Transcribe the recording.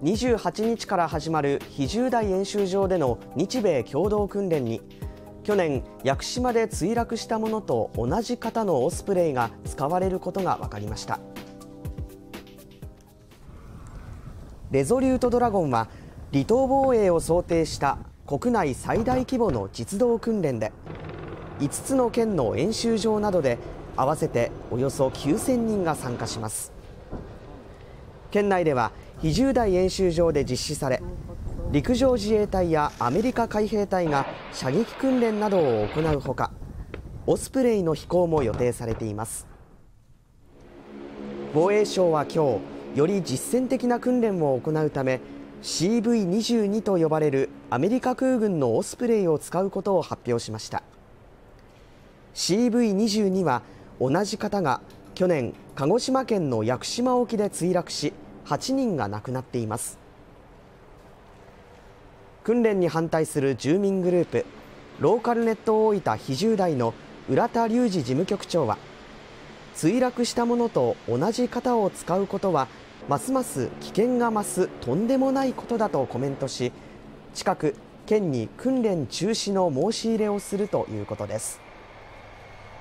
28日から始まる比重大演習場での日米共同訓練に、去年屋久島で墜落したものと同じ型のオスプレイが使われることが分かりました。レゾリュートドラゴンは離島防衛を想定した国内最大規模の実動訓練で、5つの県の演習場などで合わせておよそ9000人が参加します。県内では比重大演習場で実施され、陸上自衛隊やアメリカ海兵隊が射撃訓練などを行うほか、オスプレイの飛行も予定されています。防衛省は今日、より実践的な訓練を行うため CV-22 と呼ばれるアメリカ空軍のオスプレイを使うことを発表しました。 CV-22 は同じ型が去年鹿児島県の屋久島沖で墜落し、8人が亡くなっています。訓練に反対する住民グループローカルネット大分比重大の浦田隆二事務局長は、墜落したものと同じ型を使うことはますます危険が増すとんでもないことだとコメントし、近く県に訓練中止の申し入れをするということです。